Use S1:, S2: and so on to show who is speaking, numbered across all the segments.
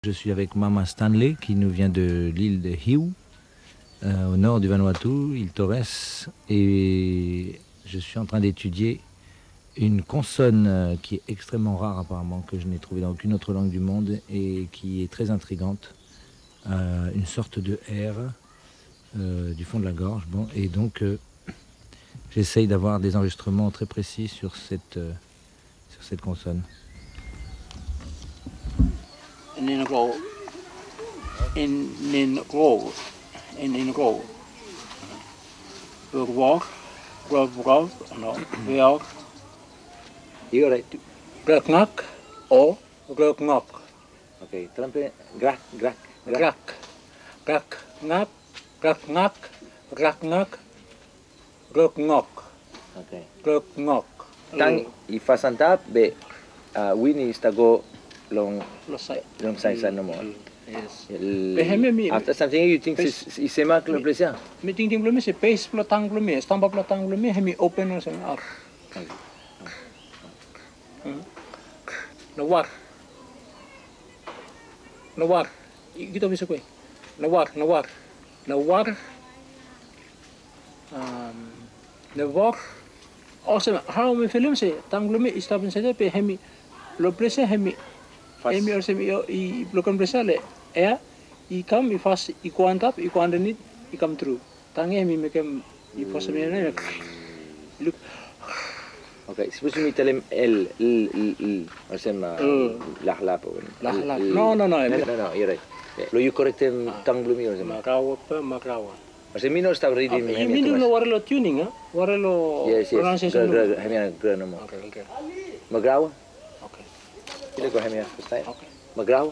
S1: Je suis avec Maman Stanley qui nous vient de l'île de Hiu, au nord du Vanuatu, île Torres, et je suis en train d'étudier une consonne qui est extrêmement rare apparemment, que je n'ai trouvée dans aucune autre langue du monde et qui est très intrigante, une sorte de R du fond de la gorge. Bon, et donc j'essaye d'avoir des enregistrements très précis sur cette consonne.
S2: In row, in row, in row. Walk, no, walk.
S1: You're right.
S2: Knock, or knock.
S1: Okay, trampe, grac, grac,
S2: Knock, knock, knock.
S1: Okay.
S2: Knock.
S1: Tang ifasantap be wini stago long sai no more.
S2: Yes.
S1: After something you think is sema que le plaisir.
S2: Meeting ting blumi se pace platang blumi, stampa platang blumi, hemi open or some ar. Nawar. Gitu bisa kue. Nawar. Nawar. Also, how me film se tang blumi istapin saja pe hemi lo presa hemi or semi I blokan presa le I come I fast I go on top I go underneath I come through. Tangi hemi mekem I fast me na look.
S1: Okay, suppose you tell him L, or some lahlap.
S2: No,
S1: No, you're right. Lo you correct him tongue blumi or something.
S2: Magrawa.
S1: O sea, no está reading
S2: I mean no warelo tuning, warelo pronunciation.
S1: Yes, no more.
S2: Okay.
S1: Magrawa?
S2: Okay.
S1: Kile ko hemi first
S2: Okay.
S1: Magrawa.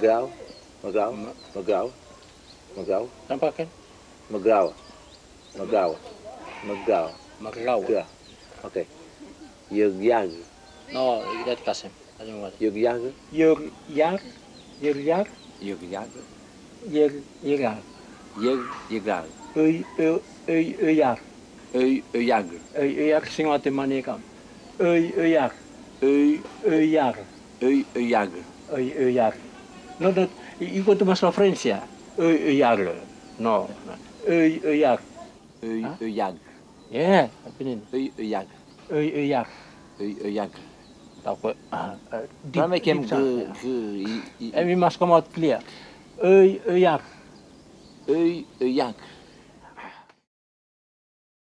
S2: Tampakan?
S1: Magrawa.
S2: Magrawa.
S1: Okay. Yugyag.
S2: No, that kasem.
S1: Yugyag.
S2: Yugyag.
S1: Yugyag.
S2: Uyag. Uyag sing wat manie kam. Uyag. Uyag. No, dat you go to my Francia. Uyag. No. Uyag.
S1: Uyag.
S2: Yeah, opinion.
S1: Uyag.
S2: Uyag. Tako.
S1: Try make him
S2: And we must come out clear. Uyag.
S1: Uyag.